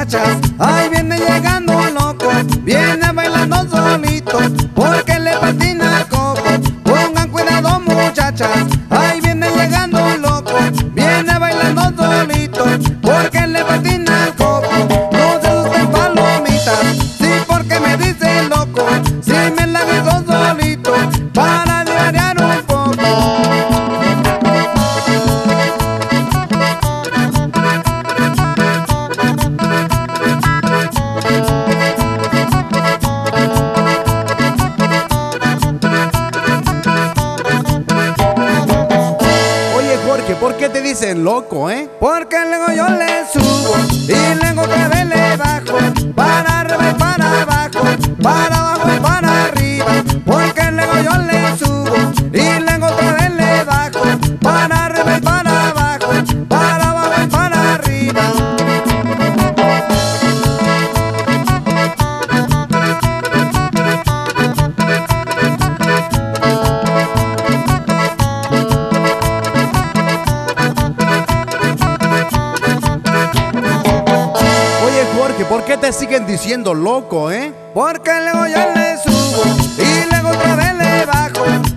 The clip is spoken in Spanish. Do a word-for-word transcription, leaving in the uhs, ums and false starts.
muchachas, ahí viene llegando loco, viene bailando solito, porque le patina el coco. Pongan cuidado muchachas, ahí viene llegando loco, viene bailando solito, porque le patina el coco. No se asusten palomitas, sí porque me dicen loco, si me la vivo solito, para divariar un poco. ¿Por qué te dicen loco, eh? Porque luego yo le subo y luego otra vez le bajo, para arriba y para abajo, para abajo y para arriba. Porque luego yo le subo y luego otra vez le bajo, para arriba y para abajo, para abajo y para arriba. ¿Por qué te siguen diciendo loco, eh? Porque luego yo le subo y luego otra vez le bajo,